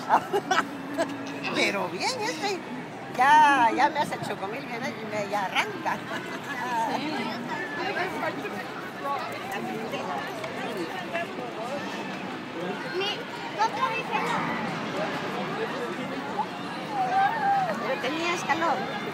Pero bien, ya me hace el chocomil bien y me ya arranca. Pero tenías calor.